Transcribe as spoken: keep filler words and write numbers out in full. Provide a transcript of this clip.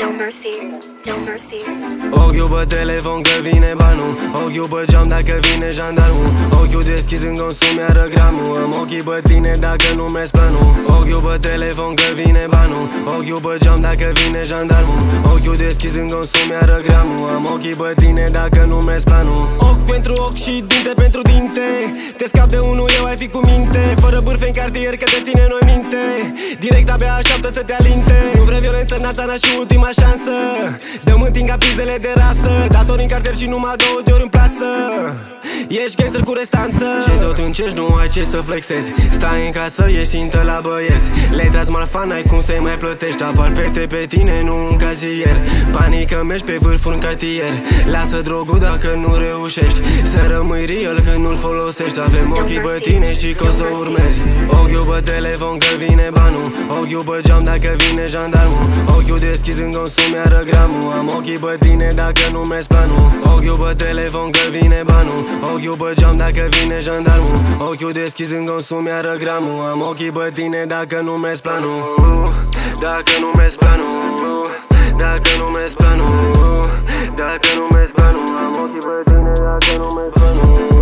no mercy, no mercy. Ochiul pe telefon că vine banul, ochiul pe geam dacă vine jandarmul, ochiul deschis în consum iară gramul. Am ochii pe tine dacă nu mergi planul. Ochiul pe telefon că vine banul, ochiul pe geam dacă vine jandarmul, ochiul deschis în consum iară gramul. Am ochii pe tine dacă nu mergi planul. Ochi pentru ochi și dinte pentru dinte, te scap de unul, eu ai fi cu minte. Fără bârfe în cartier că te ține noi minte, direct abia așteaptă să te alinte. Nu vrei violență, Natana și ultima șansă, dăm întinga pizdele de rasă, datori în cartier și numai două de ori în plasă. Ești gangster cu restanță și tot încerci, nu ai ce să flexezi. Stai în casă, ești țintă la băieți, le-ai tras marfa, n-ai cum să-i mai plătești. Apar pete pe tine, nu un cazier, panică, mergi pe vârful în cartier. Lasă drogul dacă nu reușești să rămâi real când nu-l folosești. Avem ochii pe tine și că o să urmezi. Ochiul pe telefon că vine banul, ochiul pe geam dacă vine jandarmul, ochiul deschis în consum iară gramul. Am ochii pe tine dacă nu mergi planul. Ochiul pe telefon că vine banul, ochiul pe geam dacă vine jandarmul, ochiul deschis în consum iară gramul. Am ochii pe tine dacă nu mergi planul. Dacă nu mergi planul, dacă nu mergi planul, dacă nu mergi planul. Am ochii pe tine dacă nu mergi planul.